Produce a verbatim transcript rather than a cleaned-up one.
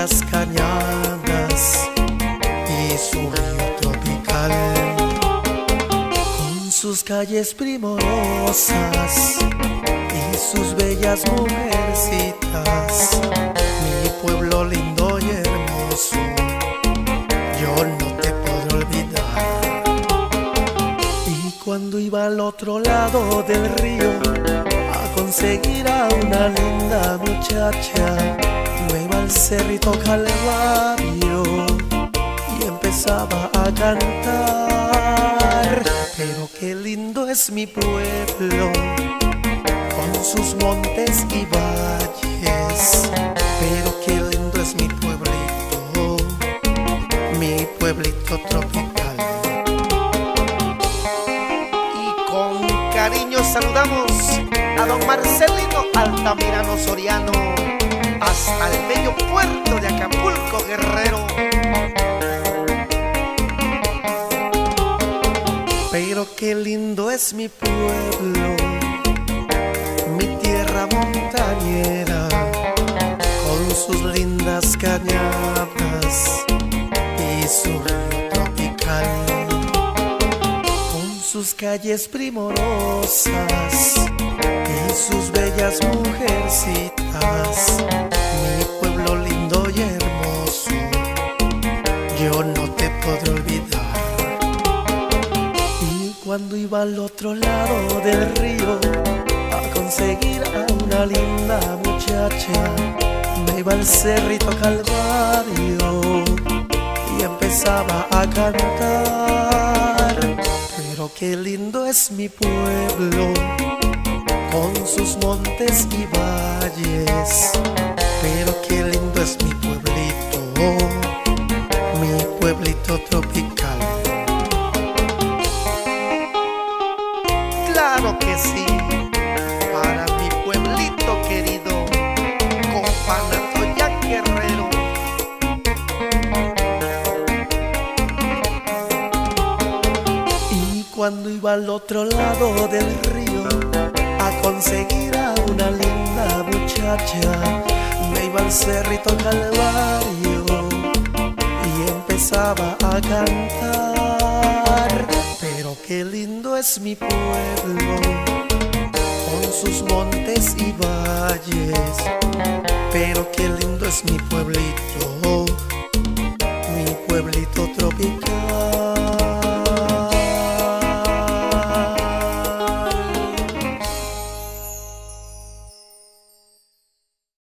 lindas cañadas y su río tropical, con sus calles primorosas y sus bellas mujercitas. Mi pueblo lindo y hermoso, yo no te podré olvidar. Y cuando iba al otro lado del río a conseguir a una linda muchacha, me iba al Cerrito Calvario y empezaba a cantar. Pero qué lindo es mi pueblo, con sus montes y valles. Pero qué lindo es mi pueblito, mi pueblito tropical. Y con cariño saludamos a don Marcelino Altamirano Soriano, hasta el bello puerto de Acapulco, Guerrero. Pero qué lindo es mi pueblo, mi tierra montañera, con sus lindas cañadas y su río tropical, con sus calles primorosas y sus bellas mujercitas. Mi pueblo lindo y hermoso, yo no te podré olvidar. Y cuando iba al otro lado del río a conseguir a una linda muchacha, me iba al Cerrito Calvario y empezaba a cantar. Pero qué lindo es mi pueblo, con sus montes y valles. Pero qué lindo es mi pueblito, mi pueblito tropical. Claro que sí, para mi pueblito querido, compa Natoya Guerrero. Y cuando iba al otro lado del río a conseguir a una linda muchacha, me iba al Cerrito Calvario y empezaba a cantar. Pero qué lindo es mi pueblo, con sus montes y valles. Pero qué lindo es mi pueblito,